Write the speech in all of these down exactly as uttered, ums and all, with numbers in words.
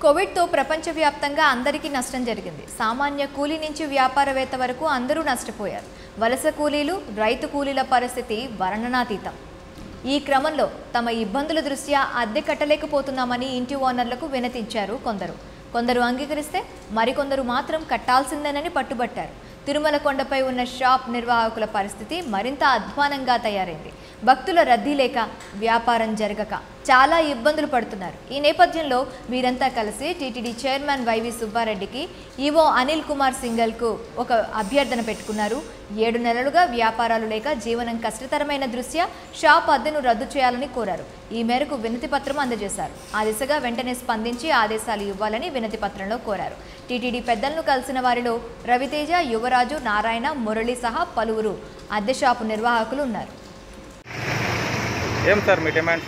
కోవిడ్తో ప్రపంచవ్యాప్తంగా అందరికీ నష్టం జరిగింది. సామాన్య కూలీ నుంచి వ్యాపారవేత్త వరకు అందరూ నష్టపోయారు. వలస కూలీలు, రైతు కూలీల పరిస్థితి వర్ణనాతీతం. ఈ క్రమంలో తమ ఇబ్బందుల దృష్ట్యా అద్దె కట్టలేకపోతున్నామని ఇంటి ఓనర్లకు వినతించారు కొందరు. కొందరు అంగీకరిస్తే మరికొందరు మాత్రం కట్టాల్సిందేనని పట్టుబట్టారు. తిరుమల కొండపై ఉన్న షాప్ నిర్వాహకుల పరిస్థితి మరింత అధ్వానంగా తయారైంది. భక్తుల రద్దీ లేక, వ్యాపారం జరగక చాలా ఇబ్బందులు పడుతున్నారు. ఈ నేపథ్యంలో వీరంతా కలిసి టీటీడీ చైర్మన్ వైవి సుబ్బారెడ్డికి ఈవో అనిల్ కుమార్ సింగల్కు ఒక అభ్యర్థన పెట్టుకున్నారు. ఏడు నెలలుగా వ్యాపారాలు లేక జీవనం కష్టతరమైన దృష్ట్యా షాప్ అద్దెను రద్దు చేయాలని కోరారు. ఈ మేరకు వినతి పత్రం అందజేశారు. ఆ దిశగా వెంటనే స్పందించి ఆదేశాలు ఇవ్వాలని వినతి పత్రంలో కోరారు. టీటీడీ పెద్దలను కలిసిన వారిలో రవితేజ, యువరాజు, నారాయణ, మురళి సహా పలువురు అద్దె షాపు నిర్వాహకులు ఉన్నారు. ఏం సార్ మీ డిమాండ్స్?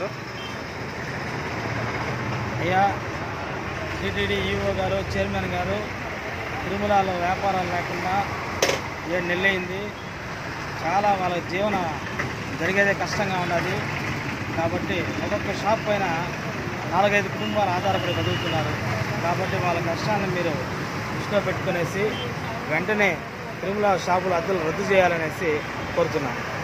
అయ్యా, టీటీడీ ఈవో గారు, చైర్మన్ గారు తిరుమలలో వ్యాపారాలు లేకుండా ఏడు నెలలైంది. చాలా వాళ్ళ జీవన జరిగేదే కష్టంగా ఉన్నది. కాబట్టి ఒక్కొక్క షాప్ పైన నాలుగైదు కుటుంబాలు ఆధారపడి బతుకుతున్నారు. కాబట్టి వాళ్ళ కష్టాన్ని మీరు దృష్టిలో పెట్టుకునేసి వెంటనే తిరుమల షాపుల అద్దెలు రద్దు చేయాలనేసి కోరుతున్నాను.